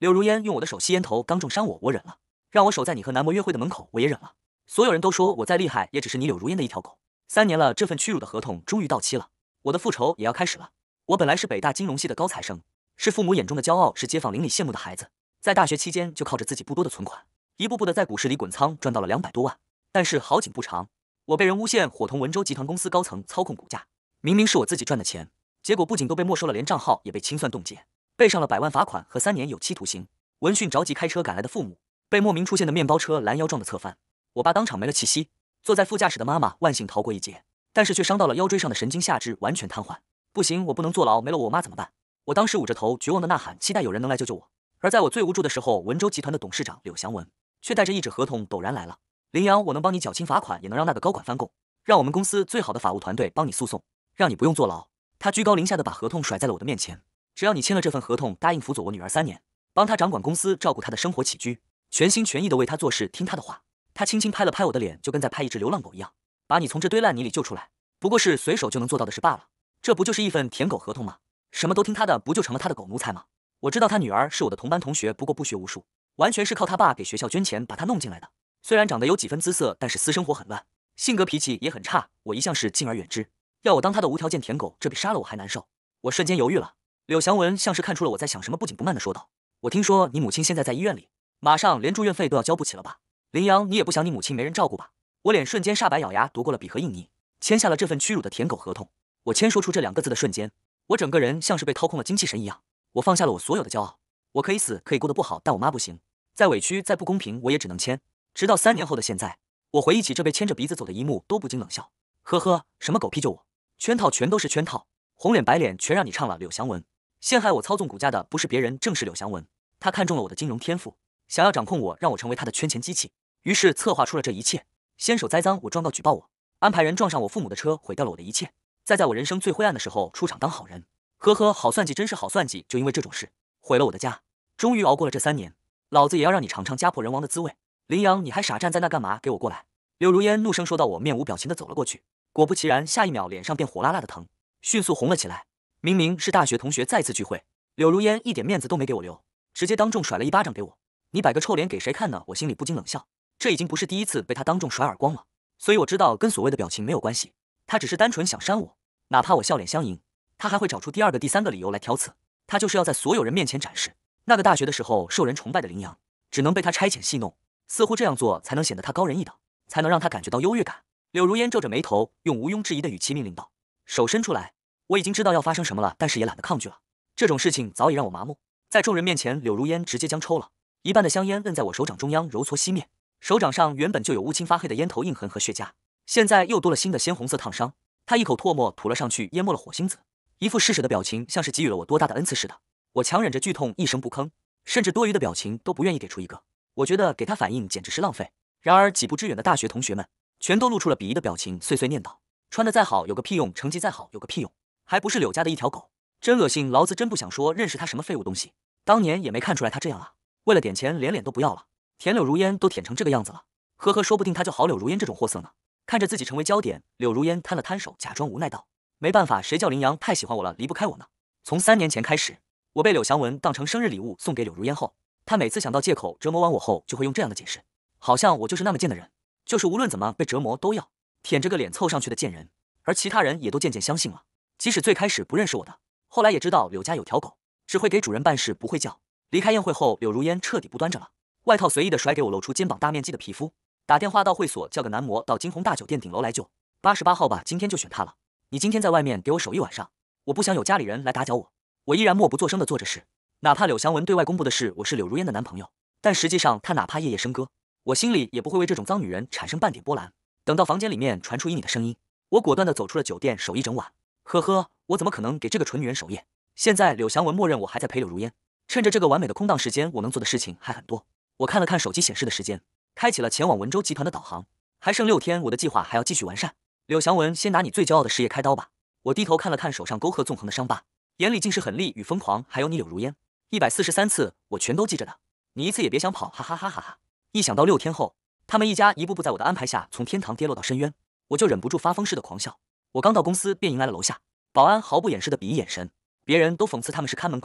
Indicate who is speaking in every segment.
Speaker 1: 柳如烟用我的手吸烟头，刚中伤我，我忍了；让我守在你和男模约会的门口，我也忍了。所有人都说我再厉害，也只是你柳如烟的一条狗。3年了，这份屈辱的合同终于到期了，我的复仇也要开始了。我本来是北大金融系的高材生，是父母眼中的骄傲，是街坊邻里羡慕的孩子。在大学期间，就靠着自己不多的存款，一步步的在股市里滚仓，赚到了200多万。但是好景不长，我被人诬陷伙同文州集团公司高层操控股价，明明是我自己赚的钱，结果不仅都被没收了，连账号也被清算冻结，背上了100万罚款和3年有期徒刑。闻讯着急开车赶来的父母，被莫名出现的面包车拦腰撞得侧翻，我爸当场没了气息。坐在副驾驶的妈妈万幸逃过一劫，但是却伤到了腰椎上的神经下肢，完全瘫痪。不行，我不能坐牢，没了我妈怎么办？我当时捂着头，绝望的呐喊，期待有人能来救救我。而在我最无助的时候，文州集团的董事长柳祥文却带着一纸合同陡然来了。林阳，我能帮你缴清罚款，也能让那个高管翻供，让我们公司最好的法务团队帮你诉讼，让你不用坐牢。他居高临下的把合同甩在了我的面前，只要你签了这份合同，答应辅佐我女儿3年，帮她掌管公司，照顾她的生活起居，全心全意的为她做事，听她的话。他轻轻拍了拍我的脸，就跟在拍一只流浪狗一样，把你从这堆烂泥里救出来，不过是随手就能做到的事罢了。这不就是一份舔狗合同吗？什么都听他的，不就成了他的狗奴才吗？我知道他女儿是我的同班同学，不过不学无术，完全是靠他爸给学校捐钱把他弄进来的。虽然长得有几分姿色，但是私生活很乱，性格脾气也很差，我一向是敬而远之。要我当他的无条件舔狗，这比杀了我还难受。我瞬间犹豫了。柳祥文像是看出了我在想什么，不紧不慢地说道：“我听说你母亲现在在医院里，马上连住院费都要交不起了吧？林阳，你也不想你母亲没人照顾吧？”我脸瞬间煞白，咬牙夺过了笔和印泥，签下了这份屈辱的舔狗合同。我签说出这2个字的瞬间，我整个人像是被掏空了精气神一样，我放下了我所有的骄傲。我可以死，可以过得不好，但我妈不行。再委屈再不公平，我也只能签。直到3年后的现在，我回忆起这被牵着鼻子走的一幕，都不禁冷笑。呵呵，什么狗屁救我，圈套全都是圈套，红脸白脸全让你唱了。柳祥文陷害我操纵股价的不是别人，正是柳祥文。他看中了我的金融天赋，想要掌控我，让我成为他的圈钱机器，于是策划出了这一切。先手栽赃，我状告举报我，安排人撞上我父母的车，毁掉了我的一切，再在我人生最灰暗的时候出场当好人。呵呵，好算计，真是好算计，就因为这种事毁了我的家。终于熬过了这3年，老子也要让你尝尝家破人亡的滋味。林阳，你还傻站在那干嘛？给我过来！柳如烟怒声说到，我面无表情的走了过去，果不其然，下一秒脸上便火辣辣的疼，迅速红了起来。明明是大学同学再次聚会，柳如烟一点面子都没给我留，直接当众甩了一巴掌给我。你摆个臭脸给谁看呢？我心里不禁冷笑，这已经不是第一次被他当众甩耳光了，所以我知道跟所谓的表情没有关系，他只是单纯想扇我，哪怕我笑脸相迎，他还会找出第2个、第3个理由来挑刺。他就是要在所有人面前展示那个大学的时候受人崇拜的林阳，只能被他差遣戏弄，似乎这样做才能显得他高人一等，才能让他感觉到优越感。柳如烟皱着眉头，用毋庸置疑的语气命令道：“手伸出来。”我已经知道要发生什么了，但是也懒得抗拒了。这种事情早已让我麻木。在众人面前，柳如烟直接将抽了一半的香烟摁在我手掌中央，揉搓熄灭。手掌上原本就有乌青发黑的烟头印痕和血痂，现在又多了新的鲜红色烫伤。他一口唾沫吐了上去，淹没了火星子，一副施舍的表情，像是给予了我多大的恩赐似的。我强忍着剧痛，一声不吭，甚至多余的表情都不愿意给出一个。我觉得给他反应简直是浪费。然而几步之远的大学同学们全都露出了鄙夷的表情，碎碎念道：“穿得再好有个屁用，成绩再好有个屁用，还不是柳家的一条狗，真恶心！老子真不想说认识他什么废物东西，当年也没看出来他这样啊，为了点钱连脸都不要了，舔柳如烟都舔成这个样子了，呵呵，说不定他就好柳如烟这种货色呢。”看着自己成为焦点，柳如烟摊了摊手，假装无奈道：“没办法，谁叫林阳太喜欢我了，离不开我呢。从3年前开始，我被柳祥文当成生日礼物送给柳如烟后，他每次想到借口折磨完我后，就会用这样的解释，好像我就是那么贱的人，就是无论怎么被折磨都要舔着个脸凑上去的贱人。而其他人也都渐渐相信了，即使最开始不认识我的，后来也知道柳家有条狗，只会给主人办事，不会叫。离开宴会后，柳如烟彻底不端着了，外套随意的甩给我，露出肩膀大面积的皮肤。打电话到会所叫个男模到金鸿大酒店顶楼来救，88号吧，今天就选他了。你今天在外面给我守一晚上，我不想有家里人来打搅我。我依然默不作声的做着事，哪怕柳祥文对外公布的是我是柳如烟的男朋友，但实际上他哪怕夜夜笙歌，我心里也不会为这种脏女人产生半点波澜。等到房间里面传出依你的声音，我果断的走出了酒店，守一整晚。呵呵，我怎么可能给这个蠢女人守夜？现在柳祥文默认我还在陪柳如烟，趁着这个完美的空档时间，我能做的事情还很多。我看了看手机显示的时间，开启了前往文州集团的导航，还剩6天，我的计划还要继续完善。柳祥文，先拿你最骄傲的事业开刀吧。我低头看了看手上沟壑纵横的伤疤，眼里尽是狠戾与疯狂，还有你柳如烟，143次我全都记着的，你一次也别想跑，哈哈哈哈哈！一想到6天后，他们一家一步步在我的安排下从天堂跌落到深渊，我就忍不住发疯似的狂笑。我刚到公司便迎来了楼下保安毫不掩饰的鄙夷眼神，别人都讽刺他们是看门狗，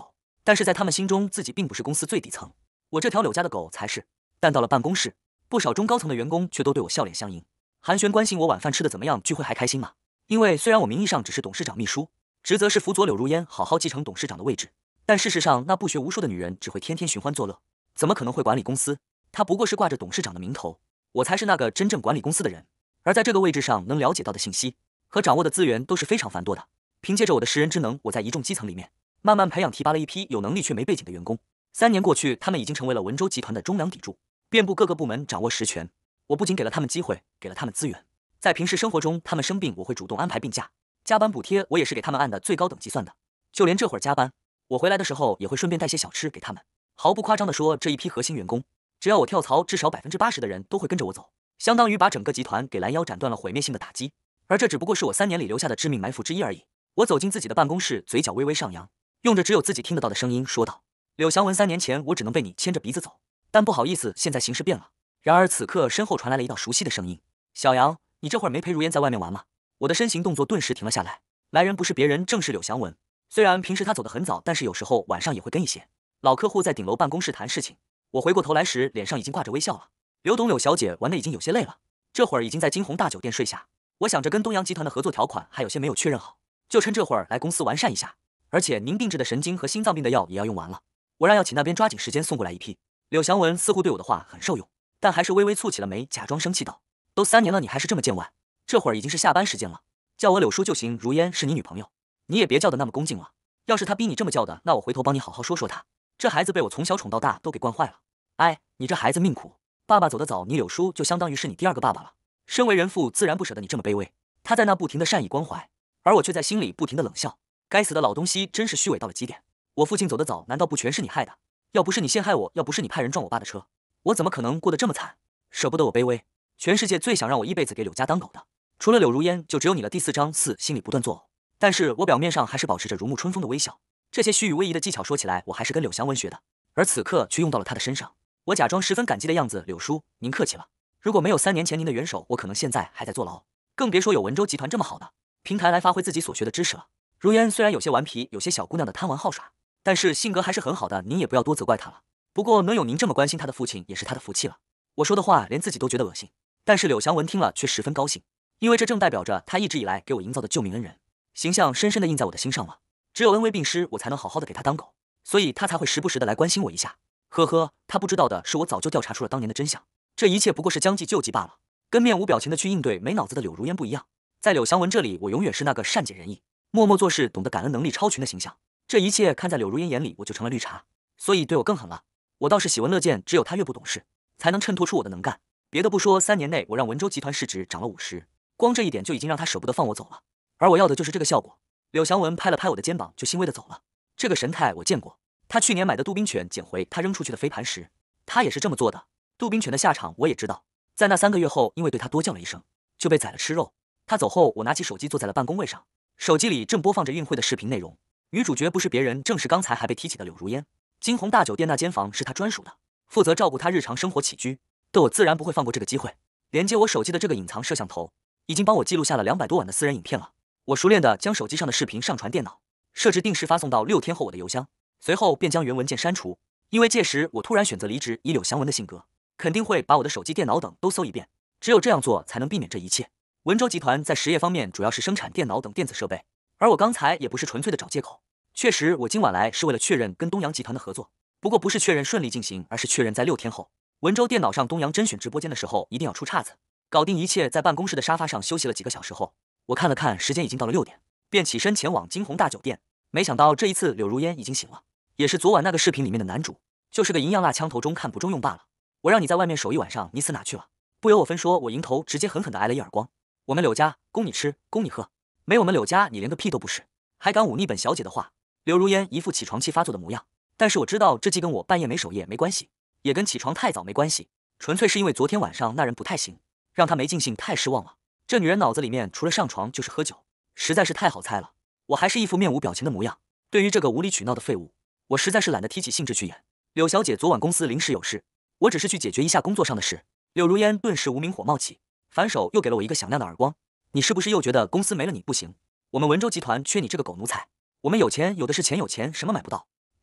Speaker 1: 但是在他们心中，自己并不是公司最底层，我这条柳家的狗才是。但到了办公室，不少中高层的员工却都对我笑脸相迎，寒暄关心我晚饭吃的怎么样，聚会还开心吗？因为虽然我名义上只是董事长秘书，职责是辅佐柳如烟好好继承董事长的位置，但事实上那不学无术的女人只会天天寻欢作乐，怎么可能会管理公司？她不过是挂着董事长的名头，我才是那个真正管理公司的人。而在这个位置上能了解到的信息和掌握的资源都是非常繁多的。凭借着我的识人之能，我在一众基层里面慢慢培养提拔了一批有能力却没背景的员工。3年过去，他们已经成为了文州集团的中梁砥柱，遍布各个部门，掌握实权。我不仅给了他们机会，给了他们资源，在平时生活中，他们生病我会主动安排病假，加班补贴我也是给他们按的最高等级算的。就连这会儿加班，我回来的时候也会顺便带些小吃给他们。毫不夸张地说，这一批核心员工，只要我跳槽，至少80%的人都会跟着我走，相当于把整个集团给拦腰斩断了毁灭性的打击。而这只不过是我3年里留下的致命埋伏之一而已。我走进自己的办公室，嘴角微微上扬，用着只有自己听得到的声音说道：“柳祥文，3年前我只能被你牵着鼻子走，但不好意思，现在形势变了。”然而此刻身后传来了一道熟悉的声音：“小杨，你这会儿没陪如烟在外面玩吗？”我的身形动作顿时停了下来，来人不是别人，正是柳祥文。虽然平时他走得很早，但是有时候晚上也会跟一些老客户在顶楼办公室谈事情。我回过头来时，脸上已经挂着微笑了。柳董、柳小姐玩得已经有些累了，这会儿已经在金鸿大酒店睡下。我想着跟东阳集团的合作条款还有些没有确认好，就趁这会儿来公司完善一下。而且您定制的神经和心脏病的药也要用完了，我让药企那边抓紧时间送过来一批。柳祥文似乎对我的话很受用，但还是微微蹙起了眉，假装生气道：“都3年了，你还是这么见外？这会儿已经是下班时间了，叫我柳叔就行。如烟是你女朋友，你也别叫得那么恭敬了。要是她逼你这么叫的，那我回头帮你好好说说她。这孩子被我从小宠到大，都给惯坏了。哎，你这孩子命苦，爸爸走得早，你柳叔就相当于是你第2个爸爸了。身为人父，自然不舍得你这么卑微。”他在那不停的善意关怀，而我却在心里不停的冷笑。该死的老东西，真是虚伪到了极点。我父亲走得早，难道不全是你害的？要不是你陷害我，要不是你派人撞我爸的车，我怎么可能过得这么惨？舍不得我卑微，全世界最想让我一辈子给柳家当狗的，除了柳如烟，就只有你了。第4章4，心里不断作呕，但是我表面上还是保持着如沐春风的微笑。这些虚与委蛇的技巧说起来，我还是跟柳祥文学的，而此刻却用到了他的身上。我假装十分感激的样子：“柳叔，您客气了。如果没有3年前您的援手，我可能现在还在坐牢，更别说有文州集团这么好的平台来发挥自己所学的知识了。”如烟虽然有些顽皮，有些小姑娘的贪玩好耍，但是性格还是很好的，您也不要多责怪她了。不过能有您这么关心她的父亲，也是她的福气了。我说的话连自己都觉得恶心，但是柳祥文听了却十分高兴，因为这正代表着他一直以来给我营造的救命恩人形象深深的印在我的心上了。只有恩威并施，我才能好好的给他当狗，所以他才会时不时的来关心我一下。呵呵，他不知道的是，我早就调查出了当年的真相，这一切不过是将计就计罢了。跟面无表情的去应对没脑子的柳如烟不一样，在柳祥文这里，我永远是那个善解人意、默默做事、懂得感恩能力超群的形象。这一切看在柳如烟眼里，我就成了绿茶，所以对我更狠了。我倒是喜闻乐见，只有他越不懂事，才能衬托出我的能干。别的不说，3年内我让文州集团市值涨了50%，光这一点就已经让他舍不得放我走了。而我要的就是这个效果。柳祥文拍了拍我的肩膀，就欣慰的走了。这个神态我见过，他去年买的杜宾犬捡回他扔出去的飞盘时，他也是这么做的。杜宾犬的下场我也知道，在那3个月后，因为对他多叫了一声，就被宰了吃肉。他走后，我拿起手机坐在了办公位上，手机里正播放着运会的视频内容，女主角不是别人，正是刚才还被提起的柳如烟。金鸿大酒店那间房是他专属的，负责照顾他日常生活起居的我自然不会放过这个机会。连接我手机的这个隐藏摄像头已经帮我记录下了200多晚的私人影片了。我熟练地将手机上的视频上传电脑，设置定时发送到6天后我的邮箱，随后便将原文件删除。因为届时我突然选择离职，以柳祥文的性格，肯定会把我的手机、电脑等都搜一遍，只有这样做才能避免这一切。文州集团在实业方面主要是生产电脑等电子设备，而我刚才也不是纯粹的找借口。确实，我今晚来是为了确认跟东阳集团的合作，不过不是确认顺利进行，而是确认在6天后，文州电脑上东阳甄选直播间的时候一定要出岔子。搞定一切，在办公室的沙发上休息了几个小时后，我看了看时间，已经到了6点，便起身前往金鸿大酒店。没想到这一次柳如烟已经醒了，也是昨晚那个视频里面的男主，就是个银样蜡枪头中看不中用罢了。我让你在外面守一晚上，你死哪去了？不由我分说，我迎头直接狠狠地挨了一耳光。我们柳家供你吃，供你喝，没我们柳家你连个屁都不是，还敢忤逆本小姐的话。柳如烟一副起床气发作的模样，但是我知道这既跟我半夜没守夜没关系，也跟起床太早没关系，纯粹是因为昨天晚上那人不太行，让他没尽兴，太失望了。这女人脑子里面除了上床就是喝酒，实在是太好猜了。我还是一副面无表情的模样，对于这个无理取闹的废物，我实在是懒得提起兴致去演。柳小姐昨晚公司临时有事，我只是去解决一下工作上的事。柳如烟顿时无名火冒起，反手又给了我一个响亮的耳光。你是不是又觉得公司没了你不行？我们文州集团缺你这个狗奴才，我们有钱，有的是钱，有钱什么买不到？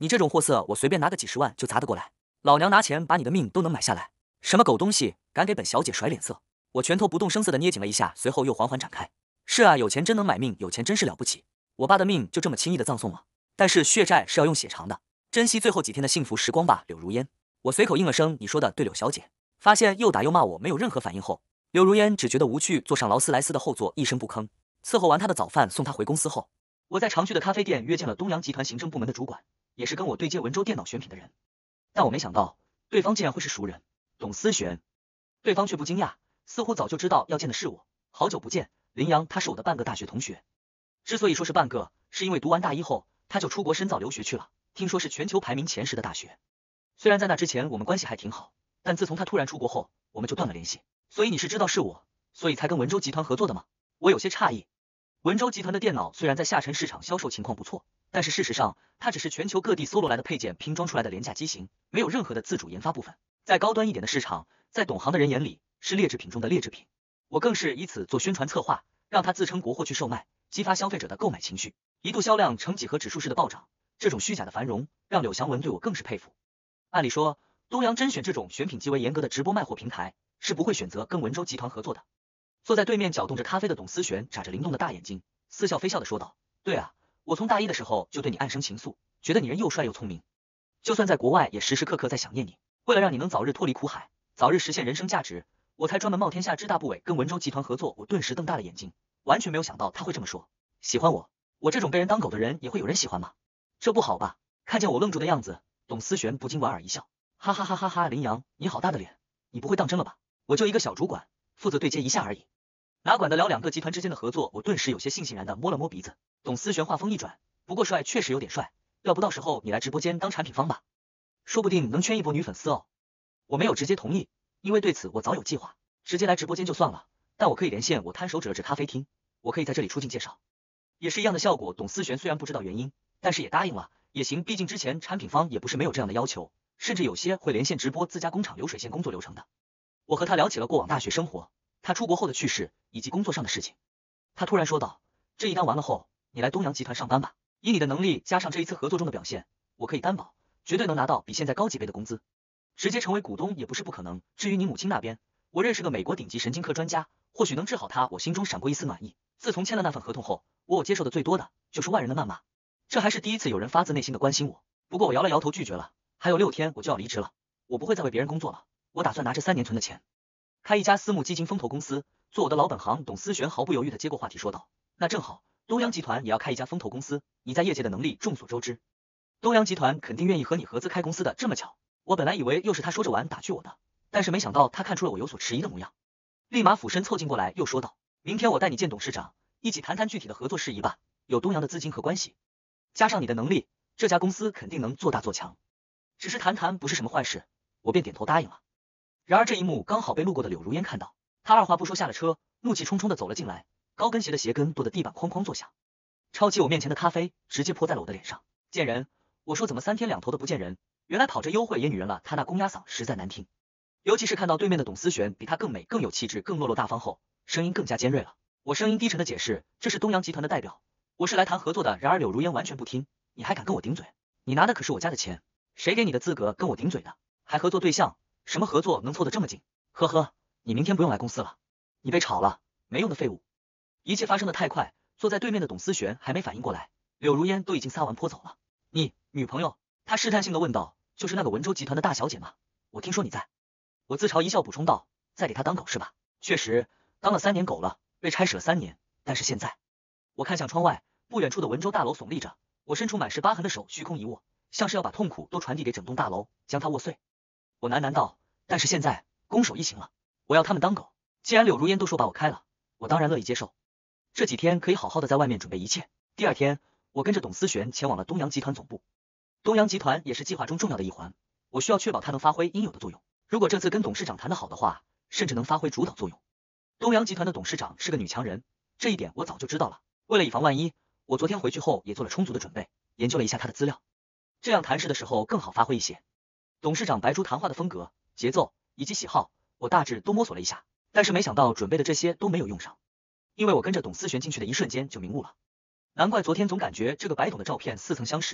Speaker 1: 你这种货色，我随便拿个几十万就砸得过来。老娘拿钱把你的命都能买下来。什么狗东西，敢给本小姐甩脸色？我拳头不动声色地捏紧了一下，随后又缓缓展开。是啊，有钱真能买命，有钱真是了不起。我爸的命就这么轻易的葬送了，但是血债是要用血偿的，珍惜最后几天的幸福时光吧，柳如烟。我随口应了声你说的对，柳小姐。发现又打又骂我没有任何反应后，柳如烟只觉得无趣，坐上劳斯莱斯的后座，一声不吭。伺候完他的早饭，送他回公司后，我在常去的咖啡店约见了东阳集团行政部门的主管，也是跟我对接文州电脑选品的人。但我没想到，对方竟然会是熟人，董思璇。对方却不惊讶，似乎早就知道要见的是我。好久不见，林阳，他是我的半个大学同学。之所以说是半个，是因为读完大一后，他就出国深造留学去了，听说是全球排名前10的大学。虽然在那之前我们关系还挺好，但自从他突然出国后，我们就断了联系。所以你是知道是我，所以才跟文州集团合作的吗？我有些诧异。文州集团的电脑虽然在下沉市场销售情况不错，但是事实上它只是全球各地搜罗来的配件拼装出来的廉价机型，没有任何的自主研发部分。在高端一点的市场，在懂行的人眼里是劣质品中的劣质品。我更是以此做宣传策划，让它自称国货去售卖，激发消费者的购买情绪，一度销量呈几何指数式的暴涨。这种虚假的繁荣让柳祥文对我更是佩服。按理说，东阳甄选这种选品极为严格的直播卖货平台是不会选择跟文州集团合作的。坐在对面搅动着咖啡的董思璇眨着灵动的大眼睛，似笑非笑的说道：对啊，我从大一的时候就对你暗生情愫，觉得你人又帅又聪明，就算在国外也时时刻刻在想念你。为了让你能早日脱离苦海，早日实现人生价值，我才专门冒天下之大不韪跟文州集团合作。我顿时瞪大了眼睛，完全没有想到他会这么说。喜欢我？我这种被人当狗的人也会有人喜欢吗？这不好吧？看见我愣住的样子，董思璇不禁莞尔一笑，哈哈哈哈哈！林阳，你好大的脸，你不会当真了吧？我就一个小主管，负责对接一下而已，哪管得了2个集团之间的合作？我顿时有些悻悻然的摸了摸鼻子。董思璇话锋一转，不过帅确实有点帅，要不到时候你来直播间当产品方吧，说不定能圈一波女粉丝哦。我没有直接同意，因为对此我早有计划，直接来直播间就算了，但我可以连线我摊手指了指咖啡厅，我可以在这里出镜介绍，也是一样的效果。董思璇虽然不知道原因，但是也答应了，也行，毕竟之前产品方也不是没有这样的要求，甚至有些会连线直播自家工厂流水线工作流程的。我和他聊起了过往大学生活，他出国后的趣事以及工作上的事情。他突然说道，这一单完了后，你来东阳集团上班吧，以你的能力加上这一次合作中的表现，我可以担保，绝对能拿到比现在高几倍的工资，直接成为股东也不是不可能。至于你母亲那边，我认识个美国顶级神经科专家，或许能治好她。我心中闪过一丝暖意。自从签了那份合同后，我接受的最多的就是外人的谩骂，这还是第一次有人发自内心的关心我。不过我摇了摇头拒绝了，还有6天我就要离职了，我不会再为别人工作了，我打算拿这3年存的钱开一家私募基金风投公司，做我的老本行。董思璇毫不犹豫的接过话题说道，那正好，东阳集团也要开一家风投公司，你在业界的能力众所周知，东阳集团肯定愿意和你合资开公司的。这么巧，我本来以为又是他说着玩打趣我的，但是没想到他看出了我有所迟疑的模样，立马俯身凑近过来又说道，明天我带你见董事长，一起谈谈具体的合作事宜吧，有东阳的资金和关系，加上你的能力，这家公司肯定能做大做强，只是谈谈不是什么坏事。我便点头答应了。然而这一幕刚好被路过的柳如烟看到，他二话不说下了车，怒气冲冲的走了进来，高跟鞋的鞋跟跺得地板哐哐作响，抄起我面前的咖啡直接泼在了我的脸上。贱人，我说怎么3天2头的不见人，原来跑着幽会也女人了。他那公鸭嗓实在难听，尤其是看到对面的董思璇比他更美更有气质更落落大方后，声音更加尖锐了。我声音低沉的解释，这是东阳集团的代表，我是来谈合作的。然而柳如烟完全不听，你还敢跟我顶嘴？你拿的可是我家的钱，谁给你的资格跟我顶嘴的？还合作对象？什么合作能凑得这么近？呵呵，你明天不用来公司了，你被炒了，没用的废物。一切发生的太快，坐在对面的董思璇还没反应过来，柳如烟都已经撒完泼走了。你女朋友？他试探性的问道，就是那个文州集团的大小姐吗？我听说你在。我自嘲一笑补充道，在给他当狗是吧？确实，当了3年狗了，被差使了3年，但是现在……我看向窗外，不远处的文州大楼耸立着，我伸出满是疤痕的手虚空一握，像是要把痛苦都传递给整栋大楼，将它握碎。我喃喃道，但是现在攻守一行了，我要他们当狗。既然柳如烟都说把我开了，我当然乐意接受。这几天可以好好的在外面准备一切。第2天，我跟着董思璇前往了东阳集团总部。东阳集团也是计划中重要的一环，我需要确保它能发挥应有的作用。如果这次跟董事长谈得好的话，甚至能发挥主导作用。东阳集团的董事长是个女强人，这一点我早就知道了。为了以防万一，我昨天回去后也做了充足的准备，研究了一下她的资料，这样谈事的时候更好发挥一些。董事长白珠谈话的风格、节奏以及喜好，我大致都摸索了一下，但是没想到准备的这些都没有用上，因为我跟着董思璇进去的一瞬间就明悟了。难怪昨天总感觉这个白董的照片似曾相识，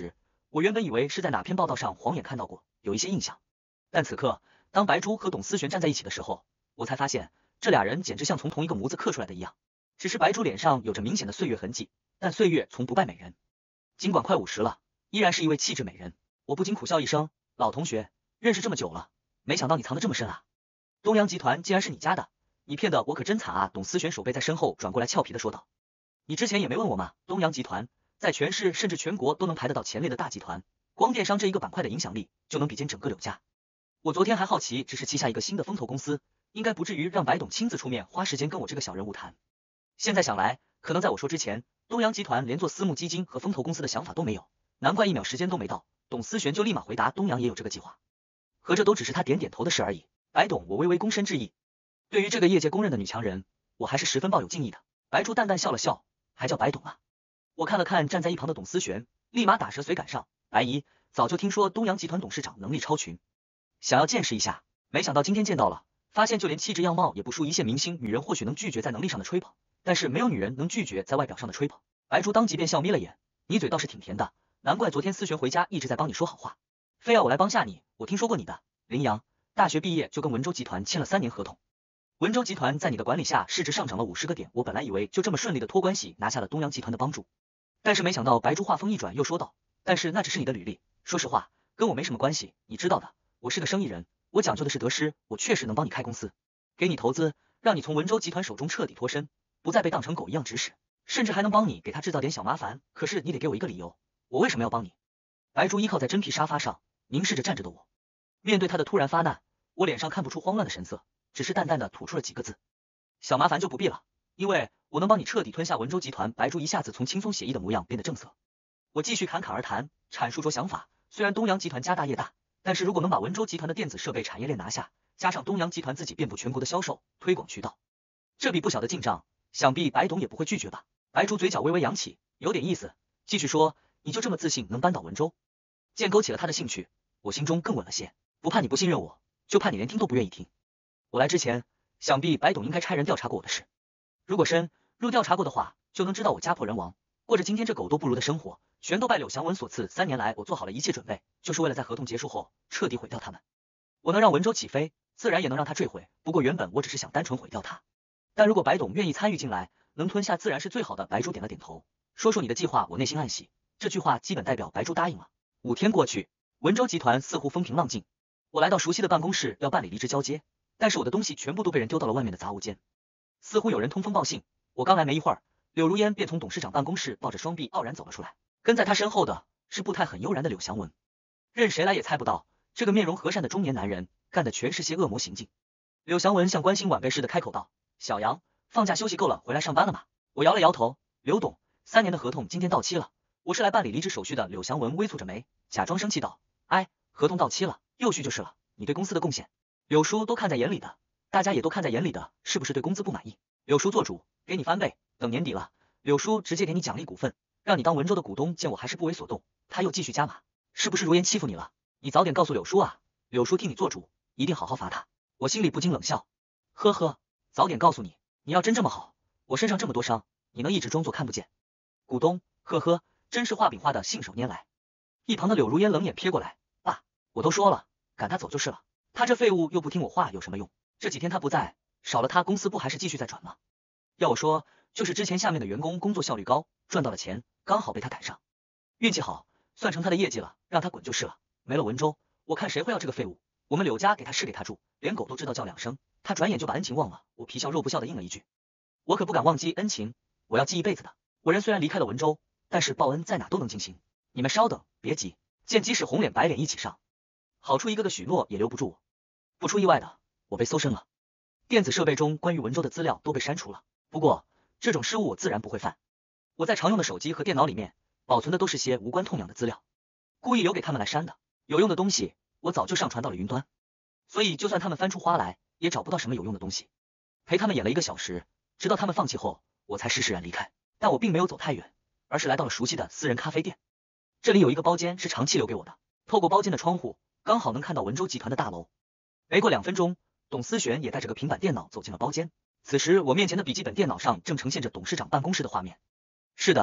Speaker 1: 我原本以为是在哪篇报道上晃眼看到过，有一些印象，但此刻当白珠和董思璇站在一起的时候，我才发现这俩人简直像从同一个模子刻出来的一样。只是白珠脸上有着明显的岁月痕迹，但岁月从不败美人。尽管快50了，依然是一位气质美人。我不禁苦笑一声，老同学，认识这么久了，没想到你藏得这么深啊！东阳集团竟然是你家的，你骗得我可真惨啊！董思璇手背在身后转过来俏皮的说道。你之前也没问我嘛，东阳集团在全市甚至全国都能排得到前列的大集团，光电商这一个板块的影响力就能比肩整个柳家。我昨天还好奇，只是旗下一个新的风投公司，应该不至于让白董亲自出面花时间跟我这个小人物谈。现在想来，可能在我说之前，东阳集团连做私募基金和风投公司的想法都没有，难怪1秒时间都没到，董思璇就立马回答东阳也有这个计划。合着都只是他点点头的事而已。白董，我微微躬身致意。对于这个业界公认的女强人，我还是十分抱有敬意的。白珠淡淡笑了笑，还叫白董啊？我看了看站在一旁的董思璇，立马打蛇随赶上。白姨，早就听说东阳集团董事长能力超群，想要见识一下，没想到今天见到了，发现就连气质样貌也不输一线明星。女人或许能拒绝在能力上的吹捧，但是没有女人能拒绝在外表上的吹捧。白珠当即便笑眯了眼，你嘴倒是挺甜的，难怪昨天思璇回家一直在帮你说好话，非要我来帮下你。我听说过你的，林阳，大学毕业就跟文州集团签了3年合同。文州集团在你的管理下市值上涨了50个点，我本来以为就这么顺利的托关系拿下了东阳集团的帮助，但是没想到白珠话锋一转又说道，但是那只是你的履历，说实话跟我没什么关系，你知道的，我是个生意人，我讲究的是得失，我确实能帮你开公司，给你投资，让你从文州集团手中彻底脱身，不再被当成狗一样指使，甚至还能帮你给他制造点小麻烦，可是你得给我一个理由，我为什么要帮你？白珠依靠在真皮沙发上，凝视着站着的我，面对他的突然发难，我脸上看不出慌乱的神色，只是淡淡的吐出了几个字，小麻烦就不必了，因为我能帮你彻底吞下文州集团。白珠一下子从轻松写意的模样变得正色，我继续侃侃而谈，阐述着想法，虽然东阳集团家大业大，但是如果能把文州集团的电子设备产业链拿下，加上东阳集团自己遍布全国的销售推广渠道，这笔不小的进账，想必白董也不会拒绝吧。白珠嘴角微微扬起，有点意思，继续说，你就这么自信能扳倒文州？见勾起了他的兴趣，我心中更稳了些，不怕你不信任我，就怕你连听都不愿意听。我来之前，想必白董应该差人调查过我的事，如果深入调查过的话，就能知道我家破人亡，过着今天这狗都不如的生活，全都拜柳祥文所赐。3年来我做好了一切准备，就是为了在合同结束后彻底毁掉他们。我能让文州起飞，自然也能让他坠毁，不过原本我只是想单纯毁掉他，但如果白董愿意参与进来，能吞下自然是最好的。白珠点了点头，说说你的计划，我内心暗喜，这句话基本代表白珠答应了。5天过去，文州集团似乎风平浪静，我来到熟悉的办公室要办理离职交接，但是我的东西全部都被人丢到了外面的杂物间，似乎有人通风报信。我刚来没一会儿，柳如烟便从董事长办公室抱着双臂傲然走了出来，跟在他身后的是步态很悠然的柳祥文。任谁来也猜不到，这个面容和善的中年男人干的全是些恶魔行径。柳祥文像关心晚辈似的开口道，小杨，放假休息够了，回来上班了吗？我摇了摇头，柳董，3年的合同今天到期了，我是来办理离职手续的。柳祥文微蹙着眉，假装生气道，哎，合同到期了，又续就是了，你对公司的贡献，柳叔都看在眼里的，大家也都看在眼里的，是不是对工资不满意？柳叔做主，给你翻倍，等年底了，柳叔直接给你奖励股份，让你当文州的股东。见我还是不为所动，他又继续加码，是不是如烟欺负你了？你早点告诉柳叔啊，柳叔替你做主，一定好好罚他。我心里不禁冷笑，呵呵，早点告诉你，你要真这么好，我身上这么多伤，你能一直装作看不见？股东，呵呵，真是画饼画的信手拈来。一旁的柳如烟冷眼瞥过来，爸，我都说了，赶他走就是了，他这废物又不听我话有什么用？这几天他不在，少了他公司不还是继续在转吗？要我说，就是之前下面的员工工作效率高，赚到了钱，刚好被他赶上，运气好，算成他的业绩了，让他滚就是了。没了文州，我看谁会要这个废物？我们柳家给他是给他住，连狗都知道叫2声，他转眼就把恩情忘了。我皮笑肉不笑的应了一句，我可不敢忘记恩情，我要记一辈子的。我人虽然离开了文州，但是报恩在哪都能进行。你们稍等，别急。见即使红脸白脸一起上，好处一个个许诺也留不住我。不出意外的，我被搜身了，电子设备中关于文州的资料都被删除了。不过这种失误我自然不会犯，我在常用的手机和电脑里面保存的都是些无关痛痒的资料，故意留给他们来删的。有用的东西我早就上传到了云端，所以就算他们翻出花来，也找不到什么有用的东西。陪他们演了1个小时，直到他们放弃后，我才释然离开。但我并没有走太远，而是来到了熟悉的私人咖啡店。这里有一个包间是长期留给我的，透过包间的窗户，刚好能看到文州集团的大楼。没过2分钟，董思璇也带着个平板电脑走进了包间。此时我面前的笔记本电脑上正呈现着董事长办公室的画面。是的，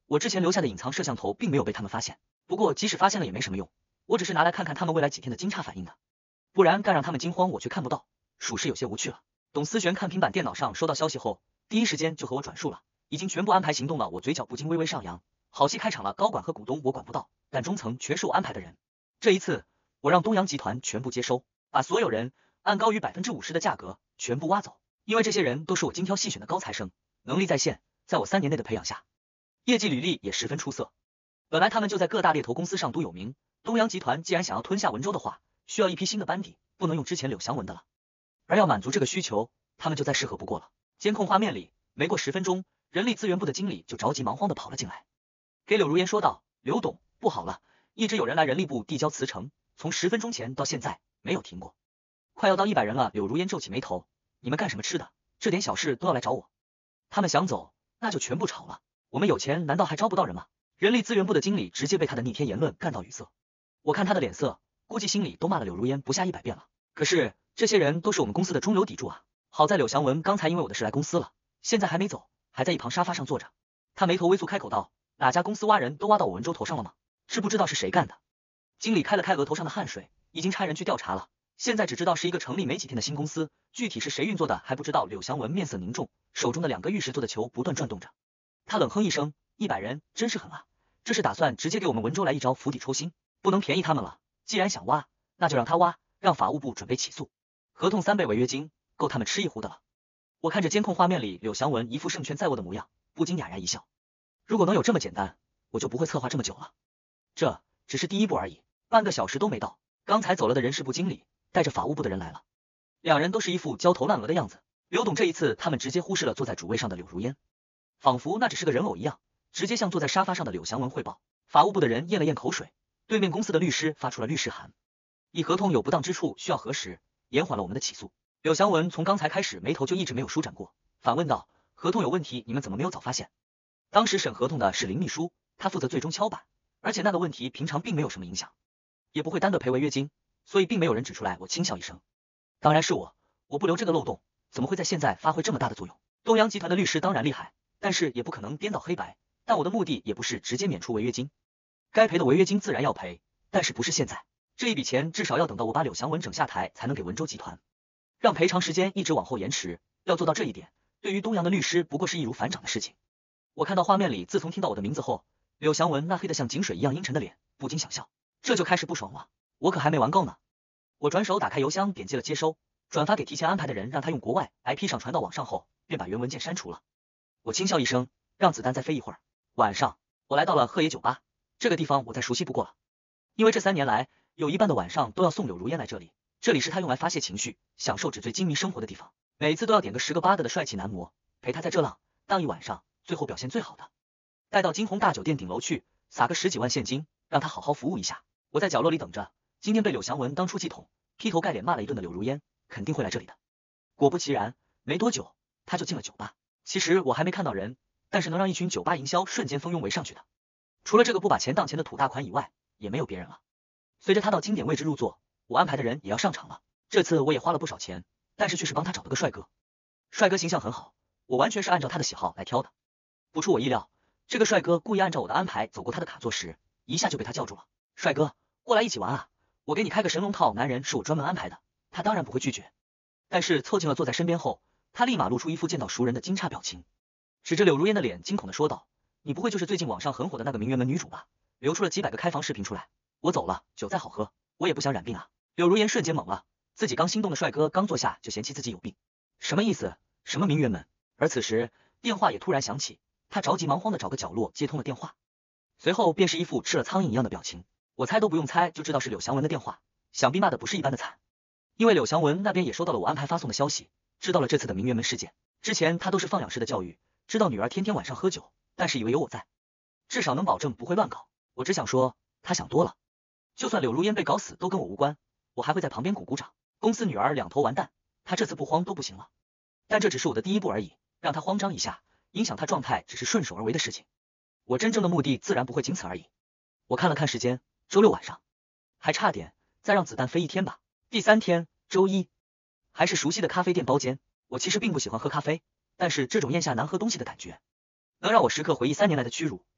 Speaker 1: 我之前留下的隐藏摄像头并没有被他们发现，不过即使发现了也没什么用，我只是拿来看看他们未来几天的惊诧反应的，不然干让他们惊慌我却看不到，属实有些无趣了。董思璇看平板电脑上收到消息后，第一时间就和我转述了，已经全部安排行动了。我嘴角不禁微微上扬，好戏开场了，高管和股东我管不到，但中层全是我安排的人。这一次，我让东阳集团全部接收，把所有人按高于50%的价格全部挖走，因为这些人都是我精挑细选的高材生，能力在线，在我3年内的培养下，业绩履历也十分出色。本来他们就在各大猎头公司上都有名，东阳集团既然想要吞下文州的话，需要一批新的班底，不能用之前柳祥文的了。而要满足这个需求，他们就再适合不过了。监控画面里，没过10分钟，人力资源部的经理就着急忙慌的跑了进来，给柳如烟说道：“刘董，不好了，一直有人来人力部递交辞呈，从10分钟前到现在没有停过，快要到100人了。”柳如烟皱起眉头：“你们干什么吃的？这点小事都要来找我？他们想走，那就全部炒了。我们有钱，难道还招不到人吗？”人力资源部的经理直接被他的逆天言论干到语塞，我看他的脸色，估计心里都骂了柳如烟不下100遍了。可是这些人都是我们公司的中流砥柱啊！好在柳祥文刚才因为我的事来公司了，现在还没走，还在一旁沙发上坐着。他眉头微蹙，开口道：“哪家公司挖人都挖到我文州头上了吗？知不知道是谁干的？”经理开了开额头上的汗水，已经差人去调查了，现在只知道是一个成立没几天的新公司，具体是谁运作的还不知道。柳祥文面色凝重，手中的2个玉石做的球不断转动着，他冷哼一声：“100人真是狠啊！这是打算直接给我们文州来一招釜底抽薪，不能便宜他们了。既然想挖，那就让他挖，让法务部准备起诉，合同3倍违约金，够他们吃一壶的了。”我看着监控画面里柳祥文一副胜券在握的模样，不禁哑然一笑。如果能有这么简单，我就不会策划这么久了。这只是第一步而已，半个小时都没到，刚才走了的人事部经理带着法务部的人来了，2人都是一副焦头烂额的样子。刘董这一次他们直接忽视了坐在主位上的柳如烟，仿佛那只是个人偶一样，直接向坐在沙发上的柳祥文汇报。法务部的人咽了咽口水，对面公司的律师发出了律师函，以合同有不当之处需要核实，延缓了我们的起诉。柳祥文从刚才开始眉头就一直没有舒展过，反问道：“合同有问题，你们怎么没有早发现？”当时审合同的是林秘书，他负责最终敲板，而且那个问题平常并没有什么影响，也不会单个赔违约金，所以并没有人指出来。我轻笑一声：“当然是我不留这个漏洞，怎么会在现在发挥这么大的作用？”东阳集团的律师当然厉害，但是也不可能颠倒黑白，但我的目的也不是直接免除违约金，该赔的违约金自然要赔，但是不是现在，这一笔钱至少要等到我把柳祥文整下台才能给文州集团，让赔偿时间一直往后延迟，要做到这一点，对于东阳的律师不过是易如反掌的事情。我看到画面里自从听到我的名字后，柳祥文那黑得像井水一样阴沉的脸，不禁想笑，这就开始不爽了，我可还没玩够呢。我转手打开邮箱，点击了接收，转发给提前安排的人，让他用国外 IP 上传到网上后，便把原文件删除了。我轻笑一声，让子弹再飞一会儿。晚上，我来到了鹤野酒吧，这个地方我再熟悉不过了，因为这3年来，有一半的晚上都要送柳如烟来这里，这里是他用来发泄情绪、享受纸醉金迷生活的地方，每次都要点个10个8个的帅气男模，陪他在这浪荡一晚上，最后表现最好的，带到金鸿大酒店顶楼去，撒个10几万现金，让他好好服务一下。我在角落里等着，今天被柳祥文当出气筒，劈头盖脸骂了一顿的柳如烟，肯定会来这里的。果不其然，没多久，他就进了酒吧。其实我还没看到人，但是能让一群酒吧营销瞬间蜂拥围上去的，除了这个不把钱当钱的土大款以外，也没有别人了。随着他到经典位置入座，我安排的人也要上场了。这次我也花了不少钱，但是却是帮他找了个帅哥。帅哥形象很好，我完全是按照他的喜好来挑的。不出我意料，这个帅哥故意按照我的安排走过他的卡座时，一下就被他叫住了。帅哥，过来一起玩啊，我给你开个神龙套，男人是我专门安排的。他当然不会拒绝，但是凑近了坐在身边后，他立马露出一副见到熟人的惊诧表情，指着柳如烟的脸惊恐的说道：“你不会就是最近网上很火的那个名媛门女主吧？流出了几百个开房视频出来，我走了，酒再好喝，我也不想染病啊。”柳如烟瞬间懵了，自己刚心动的帅哥刚坐下就嫌弃自己有病，什么意思？什么名媛门？而此时电话也突然响起，他着急忙慌的找个角落接通了电话，随后便是一副吃了苍蝇一样的表情。我猜都不用猜就知道是柳祥文的电话，想必骂的不是一般的惨，因为柳祥文那边也收到了我安排发送的消息，知道了这次的名媛门事件。之前他都是放养式的教育，知道女儿天天晚上喝酒，但是以为有我在，至少能保证不会乱搞。我只想说，他想多了，就算柳如烟被搞死都跟我无关，我还会在旁边鼓鼓掌。公司女儿两头完蛋，他这次不慌都不行了。但这只是我的第一步而已，让他慌张一下，影响他状态只是顺手而为的事情。我真正的目的自然不会仅此而已。我看了看时间，周六晚上，还差点，再让子弹飞一天吧。第3天，周一，还是熟悉的咖啡店包间。我其实并不喜欢喝咖啡，但是这种咽下难喝东西的感觉，能让我时刻回忆3年来的屈辱，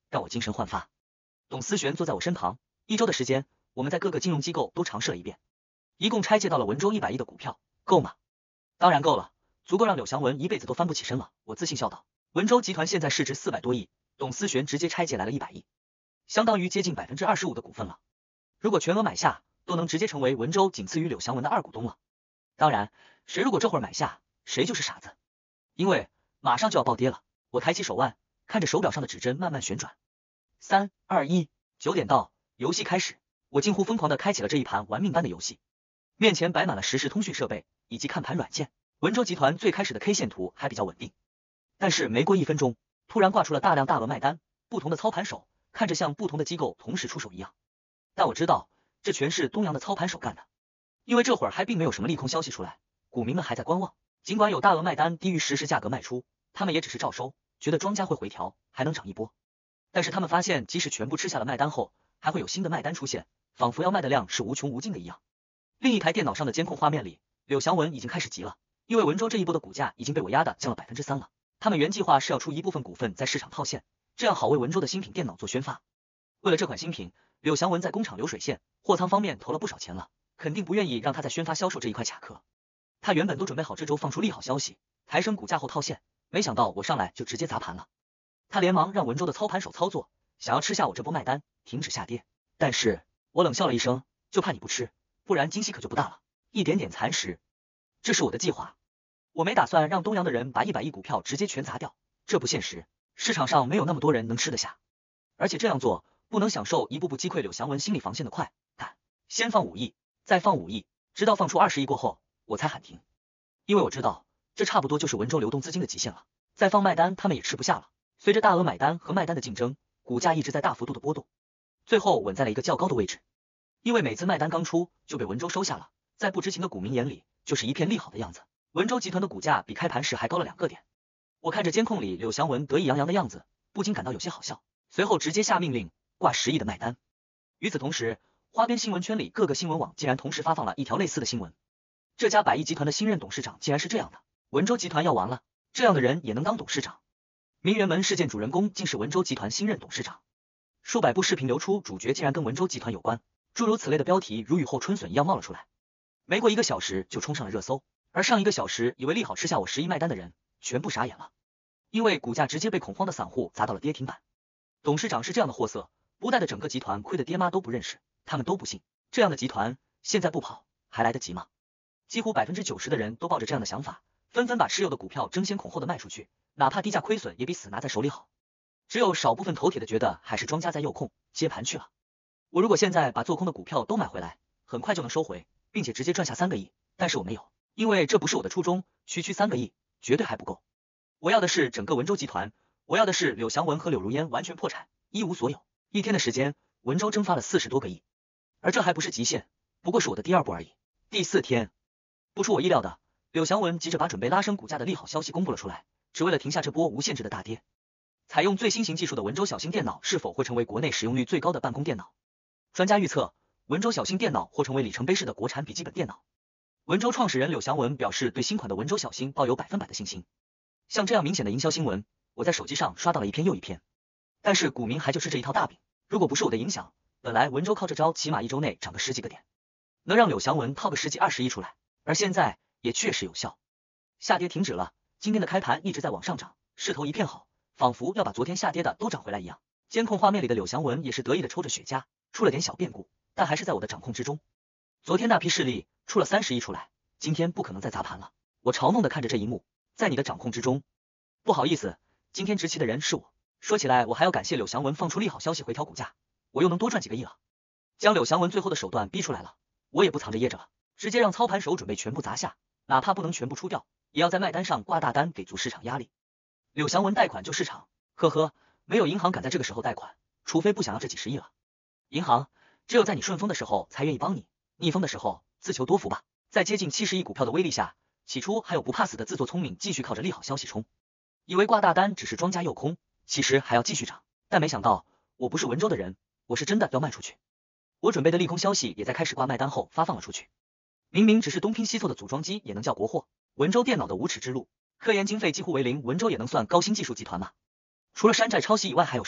Speaker 1: 让我精神焕发。董思璇坐在我身旁，1周的时间，我们在各个金融机构都尝试了一遍，一共拆借到了文州100亿的股票，够吗？当然够了，足够让柳祥文一辈子都翻不起身了。我自信笑道。文州集团现在市值400多亿，董思璇直接拆借来了100亿，相当于接近25%的股份了。如果全额买下，都能直接成为文州仅次于柳祥文的2股东了。当然，谁如果这会儿买下，谁就是傻子，因为马上就要暴跌了。我抬起手腕，看着手表上的指针慢慢旋转。3、2、1， 9点到，游戏开始。我近乎疯狂地开启了这一盘玩命般的游戏，面前摆满了实时通讯设备以及看盘软件。文州集团最开始的 K 线图还比较稳定，但是没过1分钟，突然挂出了大量大额卖单，不同的操盘手看着像不同的机构同时出手一样。但我知道，这全是东阳的操盘手干的，因为这会儿还并没有什么利空消息出来，股民们还在观望。尽管有大额卖单低于实时价格卖出，他们也只是照收，觉得庄家会回调，还能涨一波。但是他们发现，即使全部吃下了卖单后，还会有新的卖单出现，仿佛要卖的量是无穷无尽的一样。另一台电脑上的监控画面里，柳祥文已经开始急了，因为文州这一波的股价已经被我压的降了3%了。他们原计划是要出一部分股份在市场套现，这样好为文州的新品电脑做宣发。为了这款新品，柳祥文在工厂流水线、货仓方面投了不少钱了，肯定不愿意让他在宣发销售这一块卡壳。他原本都准备好这周放出利好消息，抬升股价后套现，没想到我上来就直接砸盘了。他连忙让文州的操盘手操作，想要吃下我这波卖单，停止下跌。但是我冷笑了一声，就怕你不吃，不然惊喜可就不大了。一点点蚕食，这是我的计划。我没打算让东阳的人把100亿股票直接全砸掉，这不现实，市场上没有那么多人能吃得下。而且这样做不能享受一步步击溃柳祥文心理防线的快感。先放5亿，再放5亿，直到放出20亿过后，我才喊停。因为我知道，这差不多就是文州流动资金的极限了。再放卖单，他们也吃不下了。随着大额买单和卖单的竞争，股价一直在大幅度的波动，最后稳在了一个较高的位置。因为每次卖单刚出就被文州收下了，在不知情的股民眼里就是一片利好的样子。文州集团的股价比开盘时还高了2个点。我看着监控里柳祥文得意洋洋的样子，不禁感到有些好笑，随后直接下命令挂10亿的卖单。与此同时，花边新闻圈里各个新闻网竟然同时发放了一条类似的新闻。这家百亿集团的新任董事长竟然是这样的，文州集团要完了，这样的人也能当董事长？名媛门事件主人公竟是文州集团新任董事长。数百部视频流出，主角竟然跟文州集团有关，诸如此类的标题如雨后春笋一样冒了出来。没过1个小时就冲上了热搜，而上1个小时以为利好吃下我10亿卖单的人全部傻眼了，因为股价直接被恐慌的散户砸到了跌停板。董事长是这样的货色，不带的整个集团亏得爹妈都不认识，他们都不信，这样的集团现在不跑还来得及吗？几乎90%的人都抱着这样的想法，纷纷把持有的股票争先恐后的卖出去，哪怕低价亏损也比死拿在手里好。只有少部分头铁的觉得还是庄家在诱控，接盘去了。我如果现在把做空的股票都买回来，很快就能收回，并且直接赚下3个亿，但是我没有，因为这不是我的初衷，区3个亿绝对还不够。我要的是整个文州集团，我要的是柳祥文和柳如烟完全破产，一无所有。1天的时间，文州蒸发了40多个亿，而这还不是极限，不过是我的第2步而已。第4天，不出我意料的，柳祥文急着把准备拉升股价的利好消息公布了出来，只为了停下这波无限制的大跌。采用最新型技术的文州小型电脑是否会成为国内使用率最高的办公电脑？专家预测，文州小型电脑或成为里程碑式的国产笔记本电脑。文州创始人柳祥文表示对新款的文州小新抱有100%的信心。像这样明显的营销新闻，我在手机上刷到了一篇又一篇。但是股民还就吃这一套大饼，如果不是我的影响，本来文州靠这招起码1周内涨个10几个点，能让柳祥文套个10几20亿出来，而现在也确实有效，下跌停止了。今天的开盘一直在往上涨，势头一片好，仿佛要把昨天下跌的都涨回来一样。监控画面里的柳祥文也是得意的抽着雪茄，出了点小变故，但还是在我的掌控之中。昨天那批势力出了30亿出来，今天不可能再砸盘了。我嘲弄的看着这一幕，在你的掌控之中。不好意思，今天执旗的人是我。说起来，我还要感谢柳祥文放出利好消息回调股价，我又能多赚几个亿了。将柳祥文最后的手段逼出来了，我也不藏着掖着了，直接让操盘手准备全部砸下，哪怕不能全部出掉，也要在卖单上挂大单，给足市场压力。柳祥文贷款救市场，呵呵，没有银行敢在这个时候贷款，除非不想要这几十亿了。银行只有在你顺风的时候才愿意帮你，逆风的时候自求多福吧。在接近70亿股票的威力下，起初还有不怕死的自作聪明继续靠着利好消息冲，以为挂大单只是庄家诱空，其实还要继续涨，但没想到我不是文州的人，我是真的要卖出去。我准备的利空消息也在开始挂卖单后发放了出去。明明只是东拼西凑的组装机也能叫国货，文州电脑的无耻之路，科研经费几乎为零，文州也能算高新技术集团吗？除了山寨抄袭以外还有什么？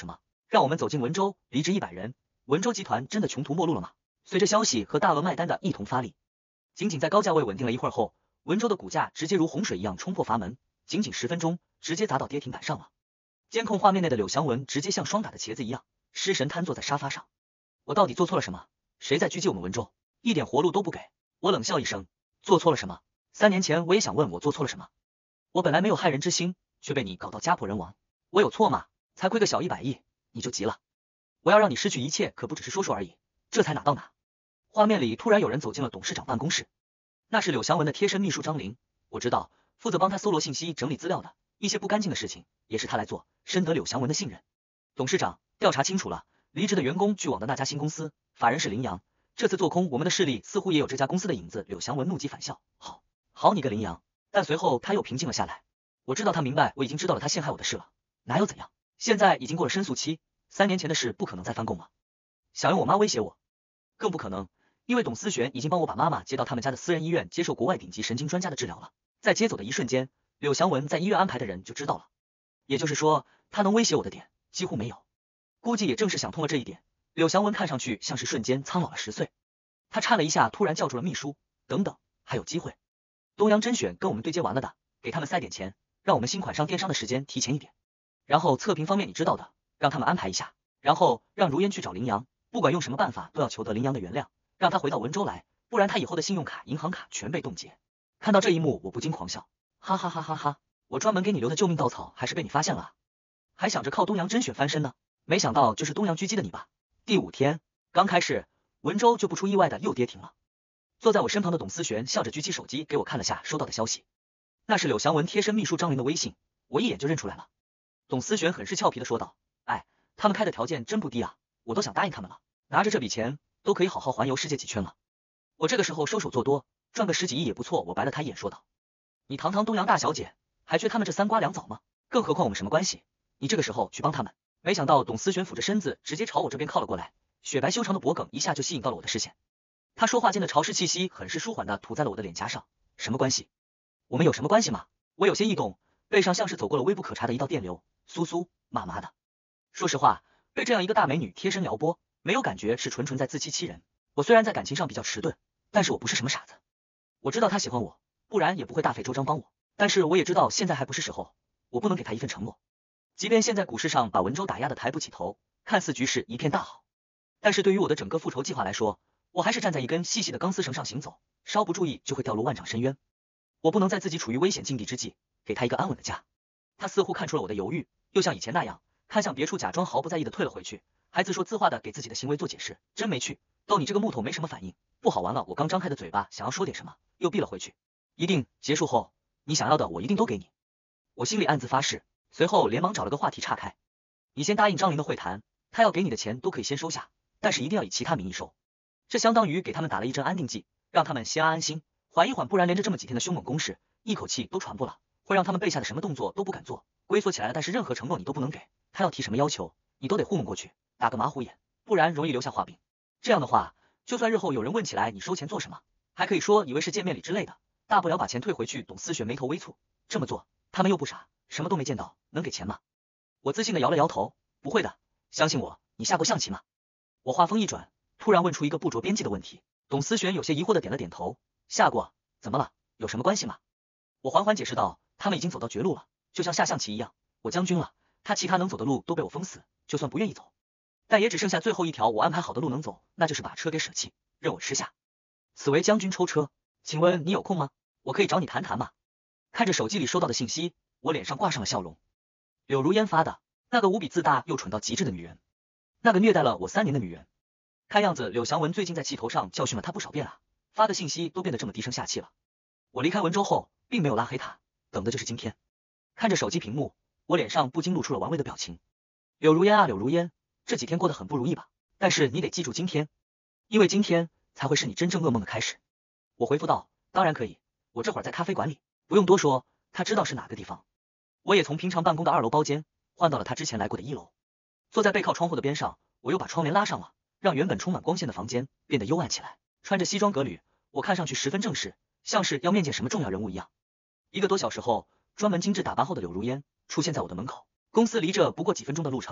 Speaker 1: 让我们走进文州，离职100人，文州集团真的穷途末路了吗？随着消息和大额卖单的一同发力，仅仅在高价位稳定了一会儿后，文州的股价直接如洪水一样冲破阀门，仅仅10分钟，直接砸到跌停板上了。监控画面内的柳祥文直接像双打的茄子一样，失神瘫坐在沙发上。我到底做错了什么？谁在狙击我们文州？一点活路都不给。我冷笑一声，做错了什么？3年前我也想问我做错了什么。我本来没有害人之心，却被你搞到家破人亡，我有错吗？才亏个小100亿，你就急了？我要让你失去一切，可不只是说说而已，这才哪到哪。画面里突然有人走进了董事长办公室，那是柳祥文的贴身秘书张玲。我知道，负责帮他搜罗信息、整理资料的一些不干净的事情，也是他来做，深得柳祥文的信任。董事长，调查清楚了，离职的员工聚网的那家新公司，法人是羚羊，这次做空我们的势力似乎也有这家公司的影子。柳祥文怒极反笑，好你个羚羊！但随后他又平静了下来。我知道他明白我已经知道了他陷害我的事了，哪有怎样？现在已经过了申诉期，3年前的事不可能再翻供了。想用我妈威胁我，更不可能，因为董思璇已经帮我把妈妈接到他们家的私人医院接受国外顶级神经专家的治疗了。在接走的一瞬间，柳祥文在医院安排的人就知道了，也就是说，他能威胁我的点几乎没有。估计也正是想通了这一点，柳祥文看上去像是瞬间苍老了10岁。他颤了一下，突然叫住了秘书，等等，还有机会。东阳甄选跟我们对接完了的，给他们塞点钱，让我们新款上电商的时间提前一点。然后测评方面你知道的，让他们安排一下。然后让如烟去找羚羊，不管用什么办法都要求得羚羊的原谅，让他回到文州来，不然他以后的信用卡、银行卡全被冻结。看到这一幕，我不禁狂笑，哈哈哈哈哈！我专门给你留的救命稻草还是被你发现了啊！还想着靠东阳甄选翻身呢，没想到就是东阳狙击的你吧？第5天刚开始，文州就不出意外的又跌停了。坐在我身旁的董思璇笑着举起手机给我看了下收到的消息，那是柳祥文贴身秘书张玲的微信，我一眼就认出来了。董思璇很是俏皮的说道，哎，他们开的条件真不低啊，我都想答应他们了，拿着这笔钱都可以好好环游世界几圈了。我这个时候收手做多，赚个10几亿也不错。我白了他一眼说道，你堂堂东阳大小姐，还缺他们这3瓜2枣吗？更何况我们什么关系？你这个时候去帮他们？没想到董思璇俯着身子直接朝我这边靠了过来，雪白修长的脖颈一下就吸引到了我的视线。他说话间的潮湿气息很是舒缓的吐在了我的脸颊上。什么关系？我们有什么关系吗？我有些异动，背上像是走过了微不可察的一道电流，酥酥麻麻的。说实话，被这样一个大美女贴身撩拨，没有感觉是纯纯在自欺欺人。我虽然在感情上比较迟钝，但是我不是什么傻子。我知道他喜欢我，不然也不会大费周章帮我。但是我也知道现在还不是时候，我不能给他一份承诺。即便现在股市上把文州打压的抬不起头，看似局势一片大好，但是对于我的整个复仇计划来说，我还是站在一根细细的钢丝绳上行走，稍不注意就会掉入万丈深渊。我不能在自己处于危险境地之际，给他一个安稳的家。他似乎看出了我的犹豫，又像以前那样，看向别处，假装毫不在意的退了回去，还自说自话的给自己的行为做解释。真没趣，逗你这个木头没什么反应，不好玩了。我刚张开的嘴巴想要说点什么，又闭了回去。一定结束后，你想要的我一定都给你。我心里暗自发誓，随后连忙找了个话题岔开。你先答应张玲的会谈，他要给你的钱都可以先收下，但是一定要以其他名义收。这相当于给他们打了一针安定剂，让他们先安心，缓一缓，不然连着这么几天的凶猛攻势，一口气都喘不了，会让他们背下的什么动作都不敢做，龟缩起来了。但是任何承诺你都不能给，他要提什么要求，你都得糊弄过去，打个马虎眼，不然容易留下画饼。这样的话，就算日后有人问起来你收钱做什么，还可以说以为是见面礼之类的，大不了把钱退回去。董思璇眉头微蹙，这么做他们又不傻，什么都没见到，能给钱吗？我自信的摇了摇头，不会的，相信我，你下过象棋吗？我话锋一转，突然问出一个不着边际的问题。董思璇有些疑惑的点了点头，下过，怎么了？有什么关系吗？我缓缓解释道，他们已经走到绝路了，就像下象棋一样，我将军了，他其他能走的路都被我封死，就算不愿意走，但也只剩下最后一条我安排好的路能走，那就是把车给舍弃，任我吃下。此为将军抽车，请问你有空吗？我可以找你谈谈吗？看着手机里收到的信息，我脸上挂上了笑容。柳如烟发的，那个无比自大又蠢到极致的女人，那个虐待了我3年的女人。看样子柳祥文最近在气头上教训了他不少遍啊，发的信息都变得这么低声下气了。我离开文州后，并没有拉黑他，等的就是今天。看着手机屏幕，我脸上不禁露出了玩味的表情。柳如烟啊，柳如烟，这几天过得很不如意吧？但是你得记住今天，因为今天才会是你真正噩梦的开始。我回复道，当然可以，我这会儿在咖啡馆里，不用多说，他知道是哪个地方。我也从平常办公的2楼包间换到了他之前来过的1楼，坐在背靠窗户的边上，我又把窗帘拉上了，让原本充满光线的房间变得幽暗起来。穿着西装革履，我看上去十分正式，像是要面见什么重要人物一样。1个多小时后，专门精致打扮后的柳如烟出现在我的门口。公司离这不过几分钟的路程，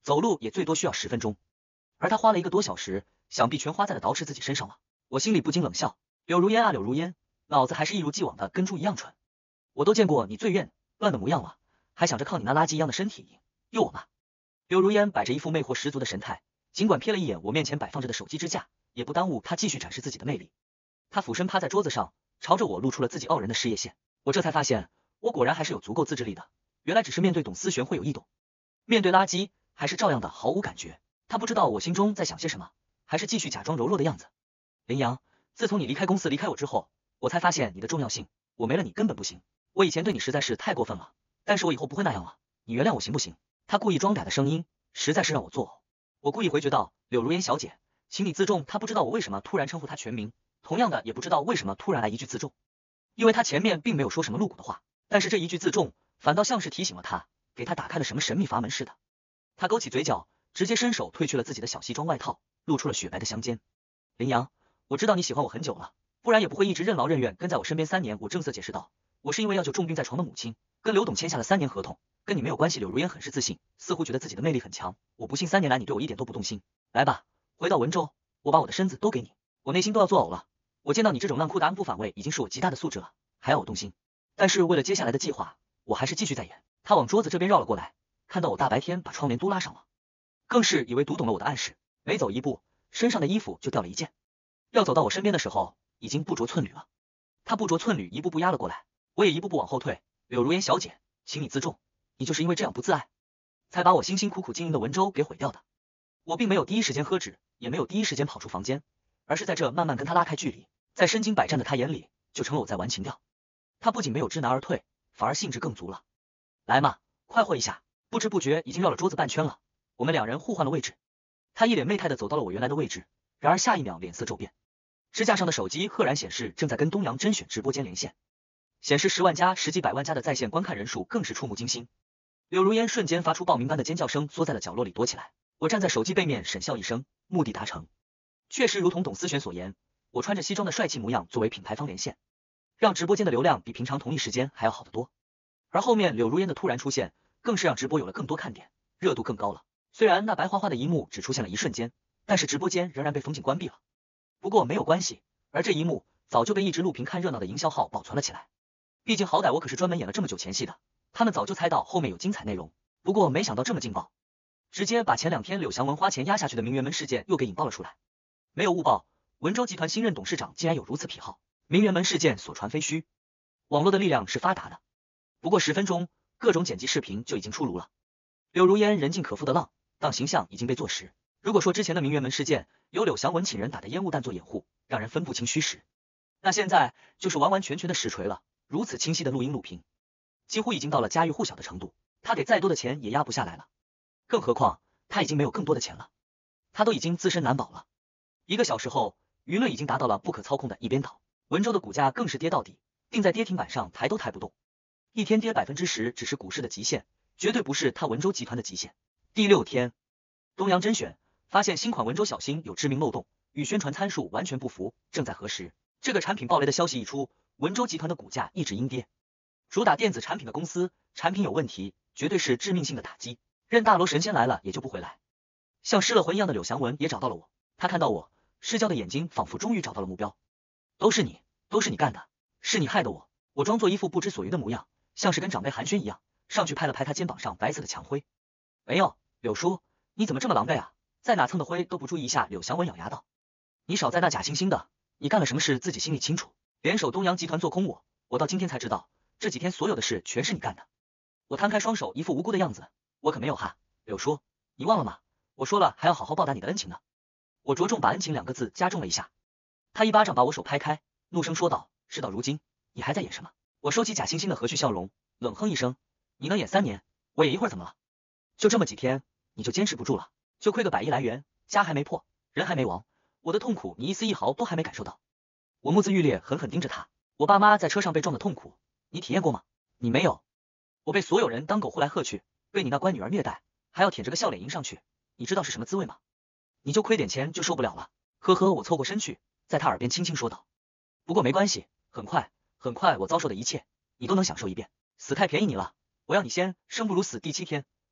Speaker 1: 走路也最多需要10分钟，而他花了1个多小时，想必全花在了捯饬自己身上了。我心里不禁冷笑，柳如烟啊柳如烟，脑子还是一如既往的跟猪一样蠢。我都见过你最怨乱的模样了，还想着靠你那垃圾一样的身体诱我吗？柳如烟摆着一副魅惑十足的神态，尽管瞥了一眼我面前摆放着的手机支架，也不耽误她继续展示自己的魅力。她俯身趴在桌子上，朝着我露出了自己傲人的事业线。我这才发现，我果然还是有足够自制力的，原来只是面对董思璇会有异动，面对垃圾还是照样的毫无感觉。她不知道我心中在想些什么，还是继续假装柔弱的样子。林阳，自从你离开公司离开我之后，我才发现你的重要性，我没了你根本不行。我以前对你实在是太过分了，但是我以后不会那样了，你原谅我行不行？他故意装嗲的声音，实在是让我作呕。我故意回绝道，柳如烟小姐，请你自重。他不知道我为什么突然称呼他全名，同样的也不知道为什么突然来一句自重，因为他前面并没有说什么露骨的话，但是这一句自重，反倒像是提醒了他，给他打开了什么神秘阀门似的。他勾起嘴角，直接伸手褪去了自己的小西装外套，露出了雪白的香肩。林阳，我知道你喜欢我很久了，不然也不会一直任劳任怨跟在我身边3年。我正色解释道，我是因为要救重病在床的母亲，跟刘董签下了3年合同，跟你没有关系。柳如烟很是自信，似乎觉得自己的魅力很强，我不信3年来你对我一点都不动心。来吧，回到文州，我把我的身子都给你。我内心都要作呕了，我见到你这种浪裤的安不反胃已经是我极大的素质了，还要我动心？但是为了接下来的计划，我还是继续在演。他往桌子这边绕了过来，看到我大白天把窗帘都拉上了，更是以为读懂了我的暗示，每走一步，身上的衣服就掉了一件。要走到我身边的时候，已经不着寸缕了。他不着寸缕，一步步压了过来，我也一步步往后退。柳如烟小姐，请你自重，你就是因为这样不自爱，才把我辛辛苦苦经营的文州给毁掉的。我并没有第一时间喝止，也没有第一时间跑出房间，而是在这慢慢跟他拉开距离，在身经百战的他眼里，就成了我在玩情调。他不仅没有知难而退，反而兴致更足了。来嘛，快活一下！不知不觉已经绕了桌子半圈了，我们2人互换了位置。他一脸媚态的走到了我原来的位置，然而下一秒脸色骤变，支架上的手机赫然显示正在跟东阳甄选直播间连线，显示10万加、10几百万加的在线观看人数更是触目惊心。柳如烟瞬间发出报名般的尖叫声，缩在了角落里躲起来。我站在手机背面沈笑一声，目的达成。确实如同董思璇所言，我穿着西装的帅气模样作为品牌方连线，让直播间的流量比平常同一时间还要好得多。而后面柳如烟的突然出现，更是让直播有了更多看点，热度更高了。虽然那白花花的一幕只出现了一瞬间，但是直播间仍然被封禁关闭了。不过没有关系，而这一幕早就被一直录屏看热闹的营销号保存了起来。毕竟好歹我可是专门演了这么久前戏的，他们早就猜到后面有精彩内容。不过没想到这么劲爆，直接把前2天柳祥文花钱压下去的名媛门事件又给引爆了出来。没有误报，文州集团新任董事长竟然有如此癖好，名媛门事件所传非虚。网络的力量是发达的，不过10分钟，各种剪辑视频就已经出炉了。柳如烟人尽可夫的浪荡形象已经被坐实。如果说之前的名媛门事件由柳祥文请人打的烟雾弹做掩护，让人分不清虚实，那现在就是完完全全的实锤了。如此清晰的录音录屏，几乎已经到了家喻户晓的程度，他给再多的钱也压不下来了。更何况他已经没有更多的钱了，他都已经自身难保了。1个小时后，舆论已经达到了不可操控的一边倒，文州的股价更是跌到底，定在跌停板上抬都抬不动。一天跌10%只是股市的极限，绝对不是他文州集团的极限。第6天，东阳甄选发现新款文州小新有致命漏洞，与宣传参数完全不符，正在核实。这个产品爆雷的消息一出，文州集团的股价一直阴跌。主打电子产品的公司，产品有问题，绝对是致命性的打击。任大罗神仙来了也救不回来。像失了魂一样的柳祥文也找到了我，他看到我，失焦的眼睛仿佛终于找到了目标。都是你干的，是你害的我。我装作一副不知所云的模样，像是跟长辈寒暄一样，上去拍了拍他肩膀上白色的墙灰。没有，柳叔，你怎么这么狼狈啊？在哪蹭的灰都不注意一下。柳祥文咬牙道，你少在那假惺惺的，你干了什么事自己心里清楚。联手东阳集团做空我到今天才知道，这几天所有的事全是你干的。我摊开双手，一副无辜的样子，我可没有哈。柳叔，你忘了吗？我说了还要好好报答你的恩情呢。我着重把恩情2个字加重了一下。他一巴掌把我手拍开，怒声说道，事到如今，你还在演什么？我收起假惺惺的和煦笑容，冷哼一声，你能演3年，我演一会儿怎么了？就这么几天，你就坚持不住了？就亏个100亿来源，家还没破，人还没亡，我的痛苦你一丝一毫都还没感受到。我目眦欲裂，狠狠盯着他。我爸妈在车上被撞的痛苦，你体验过吗？你没有。我被所有人当狗呼来喝去，被你那乖女儿虐待，还要舔着个笑脸迎上去，你知道是什么滋味吗？你就亏点钱就受不了了。呵呵，我凑过身去，在他耳边轻轻说道。不过没关系，很快我遭受的一切，你都能享受一遍。死太便宜你了，我要你先生不如死。第7天，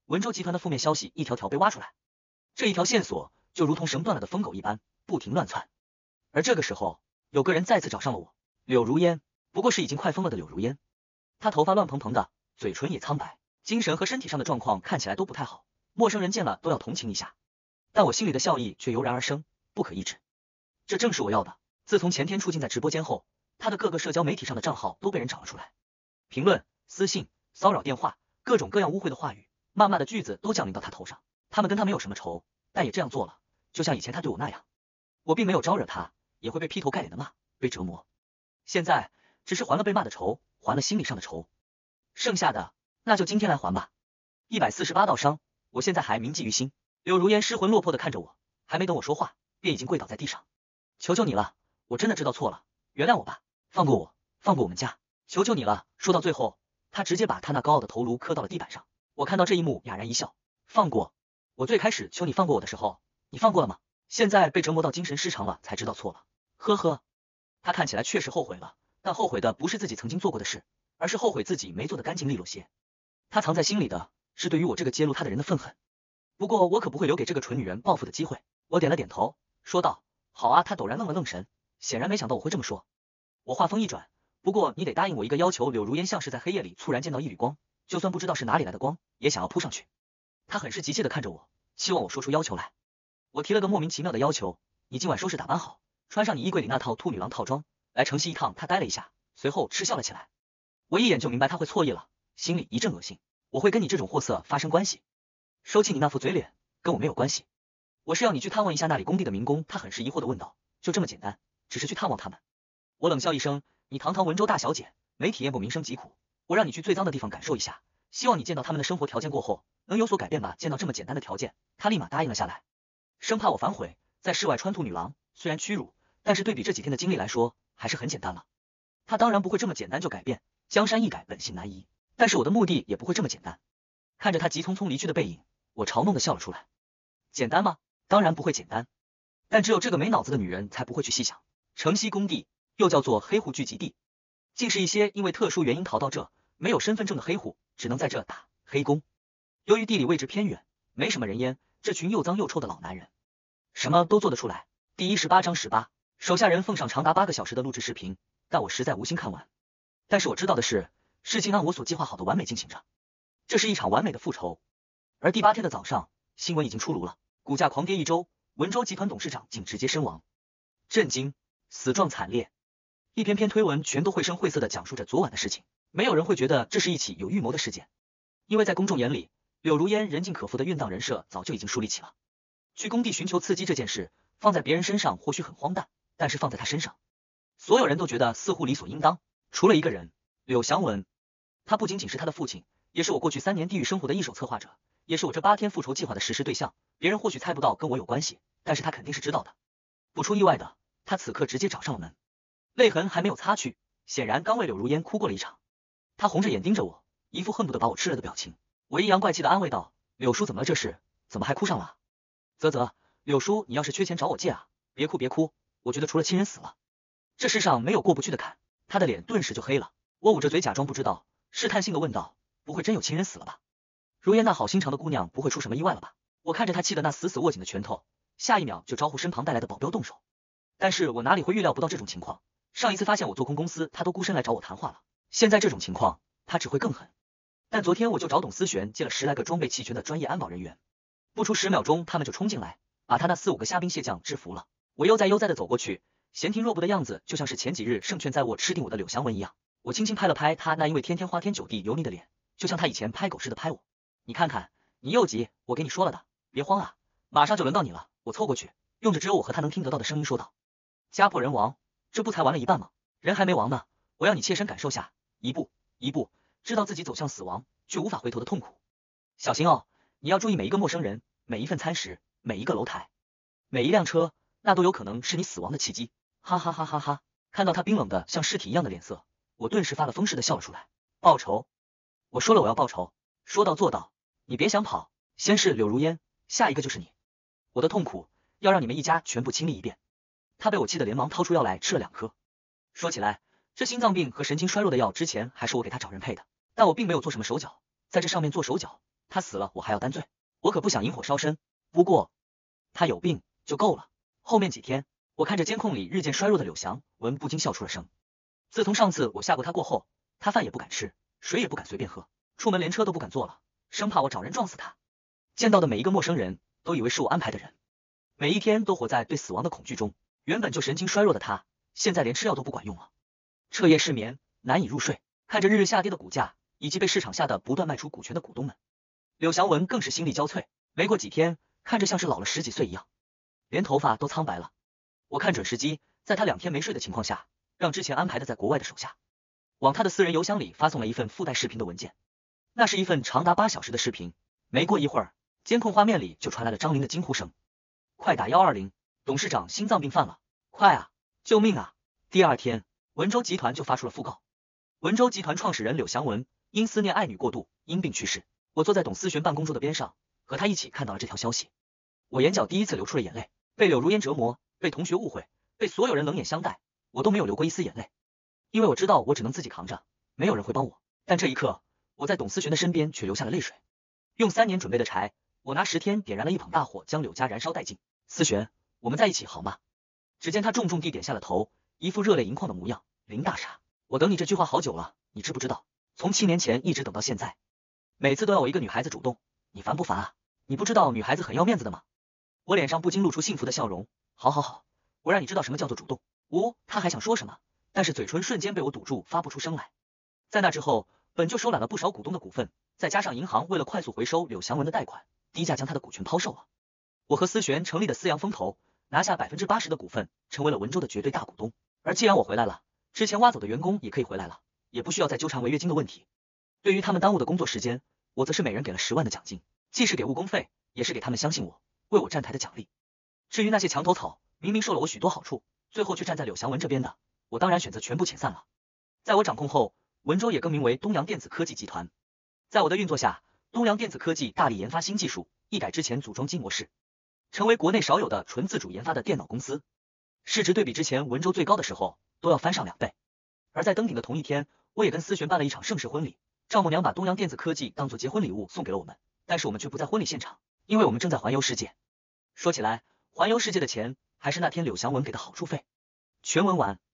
Speaker 1: 文州集团的负面消息一条条被挖出来，这一条线索就如同绳断了的疯狗一般，不停乱窜。而这个时候，有个人再次找上了我，柳如烟，不过是已经快疯了的柳如烟。她头发乱蓬蓬的，嘴唇也苍白，精神和身体上的状况看起来都不太好，陌生人见了都要同情一下。但我心里的笑意却油然而生，不可抑制。这正是我要的。自从前天出镜在直播间后，他的各个社交媒体上的账号都被人找了出来，评论、私信、骚扰电话，各种各样污秽的话语、谩骂的句子都降临到他头上。他们跟他没有什么仇，但也这样做了，就像以前他对我那样。我并没有招惹他，也会被劈头盖脸的骂，被折磨。现在只是还了被骂的仇，还了心理上的仇，剩下的那就今天来还吧。148道伤，我现在还铭记于心。柳如烟失魂落魄的看着我，还没等我说话，便已经跪倒在地上。求求你了，我真的知道错了，原谅我吧，放过我，放过我们家，求求你了。说到最后，他直接把他那高傲的头颅磕到了地板上。我看到这一幕哑然一笑，放过我最开始求你放过我的时候，你放过了吗？现在被折磨到精神失常了，才知道错了。呵呵，他看起来确实后悔了，但后悔的不是自己曾经做过的事，而是后悔自己没做得干净利落些。他藏在心里的是对于我这个揭露他的人的愤恨。不过我可不会留给这个蠢女人报复的机会。我点了点头，说道：好啊。他陡然愣了愣神，显然没想到我会这么说。我话锋一转，不过你得答应我一个要求。柳如烟像是在黑夜里突然见到一缕光，就算不知道是哪里来的光，也想要扑上去。他很是急切地看着我，期望我说出要求来。我提了个莫名其妙的要求，你今晚收拾打扮好，穿上你衣柜里那套兔女郎套装，来城西一趟。他呆了一下，随后嗤笑了起来。我一眼就明白他会错意了，心里一阵恶心。我会跟你这种货色发生关系？收起你那副嘴脸，跟我没有关系。我是要你去探望一下那里工地的民工。他很是疑惑地问道，就这么简单，只是去探望他们？我冷笑一声，你堂堂文州大小姐，没体验过民生疾苦，我让你去最脏的地方感受一下，希望你见到他们的生活条件过后能有所改变吧。见到这么简单的条件，他立马答应了下来，生怕我反悔。在室外穿兔女郎虽然屈辱，但是对比这几天的经历来说还是很简单了。他当然不会这么简单就改变，江山易改本性难移，但是我的目的也不会这么简单。看着他急匆匆离去的背影，我嘲弄地笑了出来。简单吗？当然不会简单，但只有这个没脑子的女人才不会去细想。城西工地又叫做黑户聚集地，竟是一些因为特殊原因逃到这没有身份证的黑户，只能在这打黑工。由于地理位置偏远，没什么人烟，这群又脏又臭的老男人什么都做得出来。第18章18，手下人奉上长达8个小时的录制视频，但我实在无心看完。但是我知道的是，事情按我所计划好的完美进行着，这是一场完美的复仇。而第8天的早上，新闻已经出炉了，股价狂跌1周，文州集团董事长竟直接身亡。震惊，死状惨烈。一篇篇推文全都绘声绘色地讲述着昨晚的事情，没有人会觉得这是一起有预谋的事件，因为在公众眼里，柳如烟人尽可夫的运荡人设早就已经树立起了。去工地寻求刺激这件事，放在别人身上或许很荒诞，但是放在他身上，所有人都觉得似乎理所应当，除了一个人，柳祥文。他不仅仅是他的父亲，也是我过去3年地狱生活的一手策划者，也是我这8天复仇计划的实施对象。别人或许猜不到跟我有关系，但是他肯定是知道的。不出意外的，他此刻直接找上了门，泪痕还没有擦去，显然刚为柳如烟哭过了一场。他红着眼盯着我，一副恨不得把我吃了的表情。我阴阳怪气的安慰道，柳叔怎么了？这是怎么还哭上了？啧啧，柳叔你要是缺钱找我借啊，别哭别哭，我觉得除了亲人死了，这世上没有过不去的坎。他的脸顿时就黑了。我捂着嘴假装不知道，试探性的问道，不会真有亲人死了吧？如烟那好心肠的姑娘不会出什么意外了吧？我看着她气得那死死握紧的拳头，下一秒就招呼身旁带来的保镖动手。但是我哪里会预料不到这种情况，上一次发现我做空公司，他都孤身来找我谈话了，现在这种情况他只会更狠。但昨天我就找董思璇借了10来个装备齐全的专业安保人员，不出10秒钟他们就冲进来，把他那4、5个虾兵蟹将制服了。我悠哉悠哉的走过去，闲庭若步的样子就像是前几日胜券在握吃定我的柳祥文一样。我轻轻拍了拍他那因为天天花天酒地油腻的脸，就像他以前拍狗似的拍我。你看看，你又急，我给你说了的，别慌啊，马上就轮到你了。我凑过去，用着只有我和他能听得到的声音说道，家破人亡，这不才完了一半吗？人还没亡呢，我要你切身感受下，一步一步知道自己走向死亡却无法回头的痛苦。小心哦，你要注意每一个陌生人，每一份餐食，每一个楼台，每一辆车，那都有可能是你死亡的契机。哈哈哈哈哈！看到他冰冷的像尸体一样的脸色，我顿时发了疯似的笑了出来。报仇？我说了我要报仇，说到做到。你别想跑，先是柳如烟，下一个就是你。我的痛苦要让你们一家全部经历一遍。他被我气得连忙掏出药来吃了2颗。说起来，这心脏病和神经衰弱的药之前还是我给他找人配的，但我并没有做什么手脚，在这上面做手脚， 他死了我还要担罪，我可不想引火烧身。不过他有病就够了。后面几天，我看着监控里日渐衰弱的柳祥文，不禁笑出了声。自从上次我吓过他过后，他饭也不敢吃，水也不敢随便喝，出门连车都不敢坐了，生怕我找人撞死他。见到的每一个陌生人都以为是我安排的人，每一天都活在对死亡的恐惧中。原本就神经衰弱的他，现在连吃药都不管用了，彻夜失眠，难以入睡。看着日日下跌的股价，以及被市场吓得不断卖出股权的股东们，柳祥文更是心力交瘁。没过几天，看着像是老了10几岁一样，连头发都苍白了。我看准时机，在他2天没睡的情况下，让之前安排的在国外的手下往他的私人邮箱里发送了一份附带视频的文件。那是一份长达8小时的视频。没过一会儿，监控画面里就传来了张琳的惊呼声：快打120，董事长心脏病犯了，快啊，救命啊！第二天，文州集团就发出了讣告，文州集团创始人柳祥文因思念爱女过度，因病去世。我坐在董思璇办公桌的边上，和他一起看到了这条消息。我眼角第一次流出了眼泪，被柳如烟折磨，被同学误会，被所有人冷眼相待，我都没有流过一丝眼泪，因为我知道我只能自己扛着，没有人会帮我。但这一刻，我在董思璇的身边却流下了泪水。用3年准备的柴，我拿10天点燃了一捧大火，将柳家燃烧殆尽。思璇，我们在一起好吗？只见他重重地点下了头，一副热泪盈眶的模样。林大傻，我等你这句话好久了，你知不知道？从7年前一直等到现在，每次都要我一个女孩子主动，你烦不烦啊？你不知道女孩子很要面子的吗？我脸上不禁露出幸福的笑容。好好好，我让你知道什么叫做主动。他还想说什么，但是嘴唇瞬间被我堵住，发不出声来。在那之后，本就收揽了不少股东的股份，再加上银行为了快速回收柳祥文的贷款，低价将他的股权抛售了。我和思璇成立的思阳风投，拿下80%的股份，成为了文州的绝对大股东。而既然我回来了，之前挖走的员工也可以回来了，也不需要再纠缠违约金的问题。对于他们耽误的工作时间，我则是每人给了10万的奖金，既是给误工费，也是给他们相信我，为我站台的奖励。至于那些墙头草，明明受了我许多好处，最后却站在柳祥文这边的，我当然选择全部遣散了。在我掌控后，文州也更名为东洋电子科技集团。在我的运作下，东洋电子科技大力研发新技术，一改之前组装机模式，成为国内少有的纯自主研发的电脑公司。市值对比之前文州最高的时候，都要翻上2倍。而在登顶的同一天，我也跟思璇办了一场盛世婚礼。丈母娘把东洋电子科技当做结婚礼物送给了我们，但是我们却不在婚礼现场，因为我们正在环游世界。说起来，环游世界的钱还是那天柳祥文给的好处费。全文完。